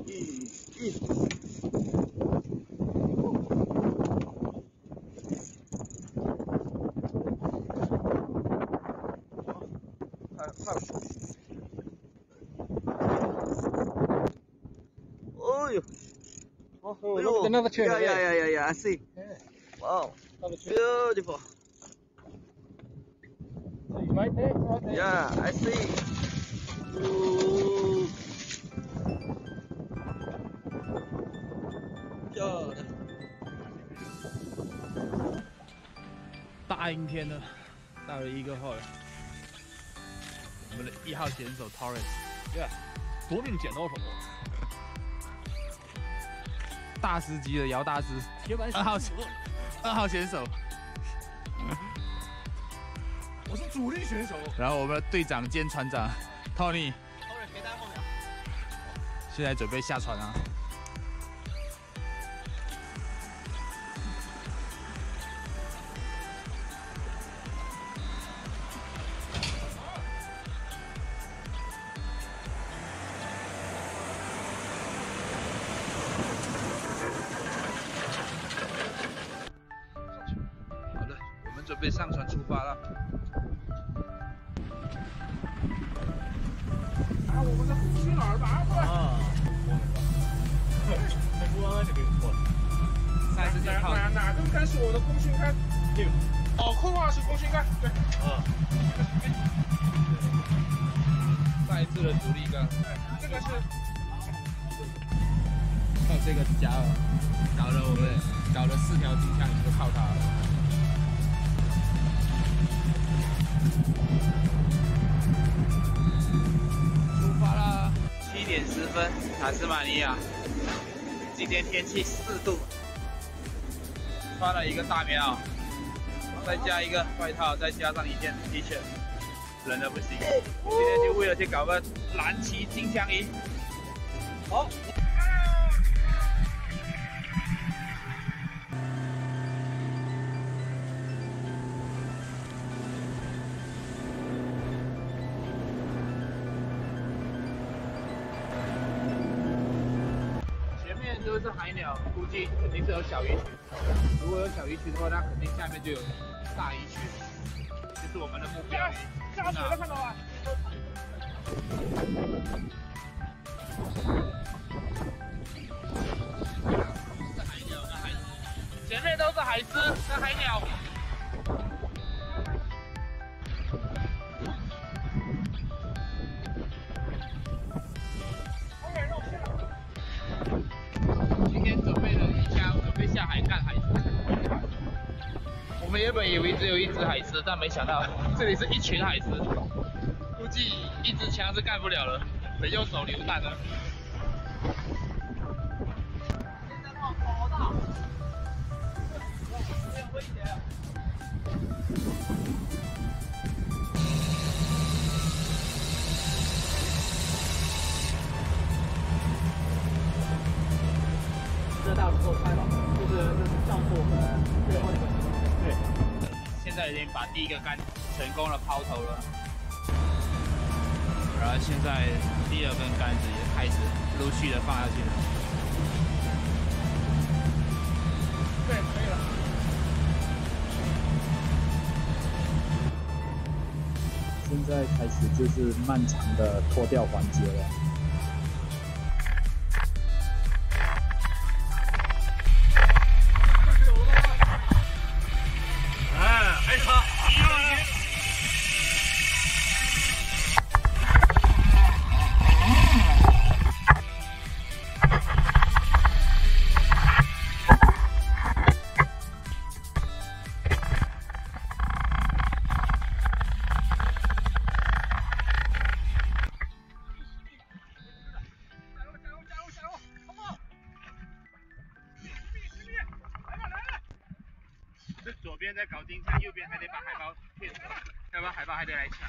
Oh, look at another tuna. Yeah. I see. Yeah. Wow. Beautiful. See, right there, right there. Yeah, I see. Ooh. God. 大阴天的，到了1个后了。我们的1号选手 Torres， 夺命剪刀手， 大师级的姚大师。 铁板 2号选手， 我是主力选手。 然后我们的队长兼船长 Tony， 现在准备下船啊。好的，我们准备上船出发了。 啊，我们的空军耳吧，过来。 上一次就靠哪根杆是我的空军杆？哦，空2是空军杆，对。 上一次的主力杆， 这个是靠这个夹饵，搞了4条金枪鱼就靠它了。出发啦！7点10分，塔斯马尼亚。今天天气4度，穿了一个大棉袄，再加一个外套，再加上一件 T 恤，冷的不行。今天就为了去搞个蓝鳍金枪鱼。好。都是海鸟，估计肯定是有小鱼群。如果有小鱼群的话，那肯定下面就有大鱼群，这是我们的目标。 下水了，看到吗？ 是海鸟跟海狮，前面都是海狮跟海鸟。今天准备了鱼枪，准备下海干海狮。我们原本以为只有1只海狮，但没想到这里是一群海狮，估计1支枪是干不了了，得用手榴弹了。现在浪好大，有点危险。 这大不够开了，就是上次我们最后一个。对。 现在已经把第1个杆成功的抛投了，然后现在第2根杆子也开始陆续的放下去了。 对，可以了。 现在开始就是漫长的脱掉环节了。 左边在搞金枪，右边还得把海豹骗走，要不然海豹还得来抢。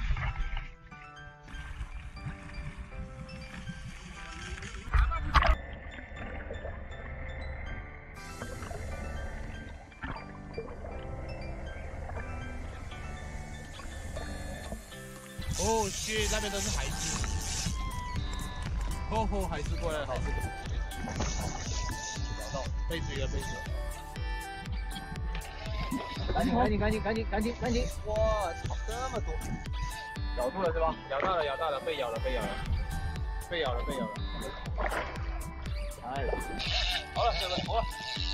哦，去那边都是海狮，海狮过来了，海狮。 找到，背水了，背水了。 赶紧！ 哇操，这么多！ 咬住了是吧？咬到了，被咬了。 哎， 好了，这个头了。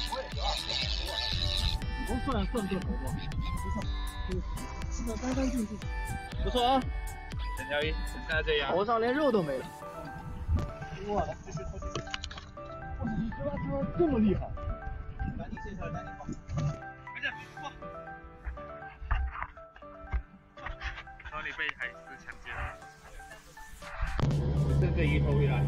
不算这头吗？ 吃的干干净净。 不错啊， 整条鱼只剩下这样。 头上连肉都没了。 哇，继续拖。哇，你这么厉害！ 赶紧卸下来，赶紧放。 说你被海狮强奸了。这个鱼头回来。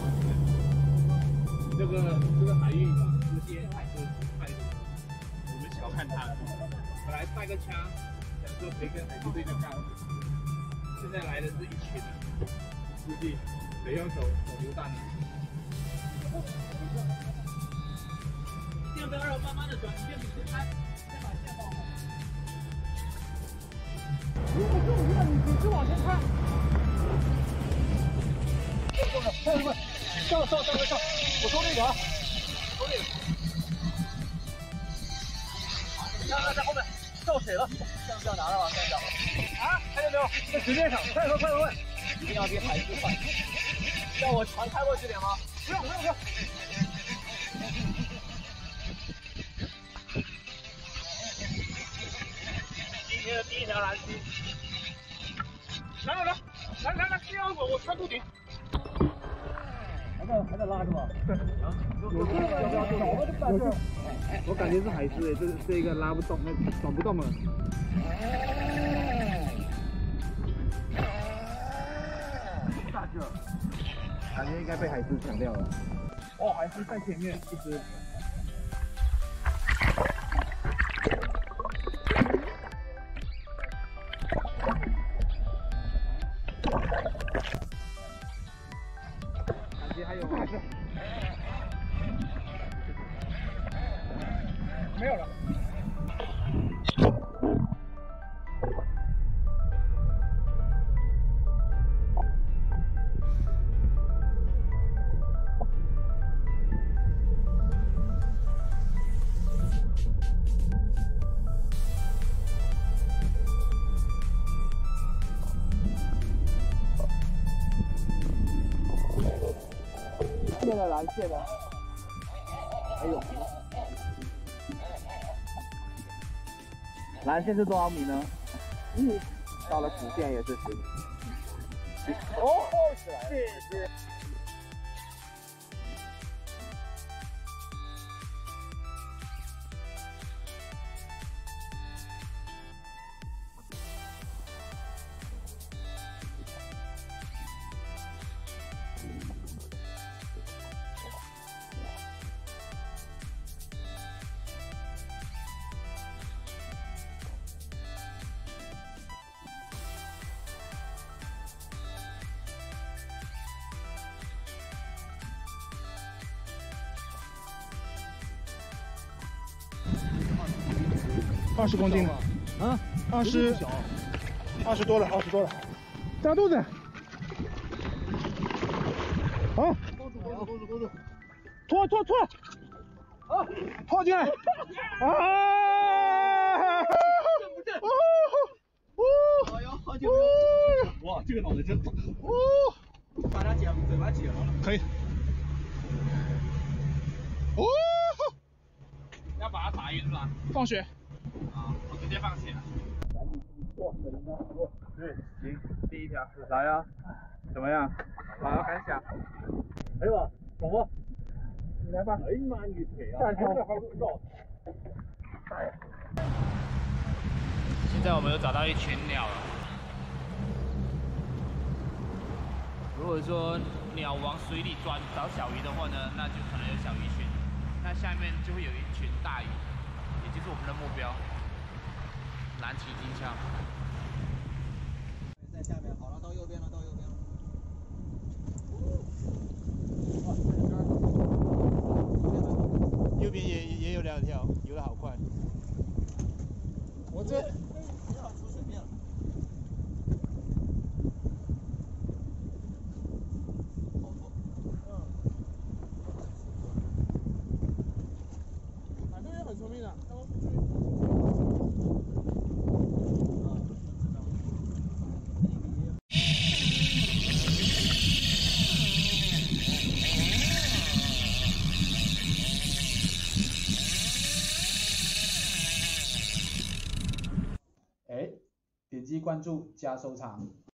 这个海域这些海狮太多，我们小看它了。本来带个枪，想说可以跟海狮对着干，现在来的是一群人，估计得用手榴弹了。 千万不要让慢慢的转，你先开，先把线放好。如果中鱼了，你只往前开。上！我收这个啊，收这个。看在后面，到水了，像不要拿了吧？看到啊？看见没有？在水面上，快问！一定要比海狮快。让我船开过去点吗？不用。今天的第一条蓝溪。来，这样我穿住顶。还在拉是吧？有这个脑子大劲儿。 我感觉是海狮这个拉不动，转不动了。 大劲儿，感觉应该被海狮抢掉了。 哦，海狮在前面一只。还有吗？ 没有了。 现在蓝线的，还有蓝线是多少米呢？到了主线也是10米。哦，是。 20公斤的，啊，20多了，大肚子，好， 勾住， 拖，啊，拖进来，啊， 不正， 哎呦，好久没有， 哇，这个脑袋真大， 把它剪，嘴巴剪了， 可以， 要把它打晕吧？ 放血。 啊，我直接放血了。 对，行，第一条来啊，怎么样？好，感想。 来吧，走吧。 你来吧。 哎呀妈，你腿啊！ 下条还绕。 现在我们又找到一群鸟了。如果说鸟往水里钻找小鱼的话呢，那就可能有小鱼群，那下面就会有一群大鱼，也就是我们的目标——蓝鳍金枪。 在下面，好了，到右边了。 右边也有2条，游得好快。我这正好出水面了。好多。 记关注加收藏。